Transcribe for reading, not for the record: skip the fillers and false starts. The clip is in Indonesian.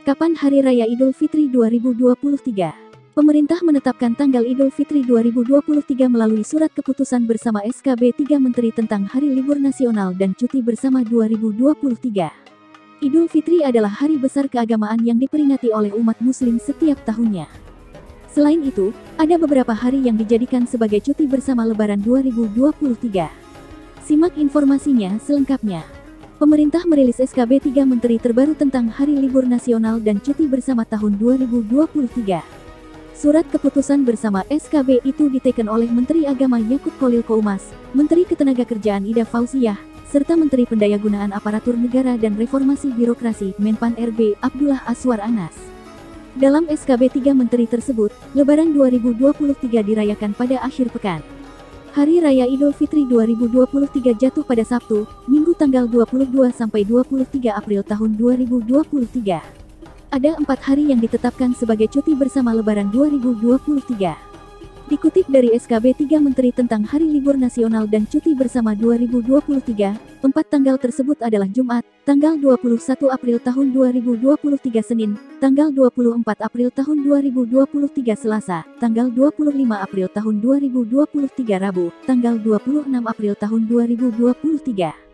Kapan Hari Raya Idul Fitri 2023? Pemerintah menetapkan tanggal Idul Fitri 2023 melalui Surat Keputusan Bersama SKB 3 Menteri tentang Hari Libur Nasional dan Cuti Bersama 2023. Idul Fitri adalah hari besar keagamaan yang diperingati oleh umat Muslim setiap tahunnya. Selain itu, ada beberapa hari yang dijadikan sebagai cuti bersama Lebaran 2023. Simak informasinya selengkapnya. Pemerintah merilis SKB 3 Menteri terbaru tentang Hari Libur Nasional dan Cuti Bersama tahun 2023. Surat keputusan bersama SKB itu diteken oleh Menteri Agama Yakut Kholil Koumas, Menteri Ketenagakerjaan Ida Fauziah, serta Menteri Pendayagunaan Aparatur Negara dan Reformasi Birokrasi Menpan RB Abdullah Aswar Anas. Dalam SKB 3 Menteri tersebut, Lebaran 2023 dirayakan pada akhir pekan. Hari Raya Idul Fitri 2023 jatuh pada Sabtu, Minggu tanggal 22 sampai 23 April tahun 2023. Ada 4 hari yang ditetapkan sebagai cuti bersama Lebaran 2023. Dikutip dari SKB 3 Menteri tentang Hari Libur Nasional dan Cuti Bersama 2023, 4 tanggal tersebut adalah Jumat, tanggal 21 April tahun 2023 Senin, tanggal 24 April tahun 2023 Selasa, tanggal 25 April tahun 2023 Rabu, tanggal 26 April tahun 2023.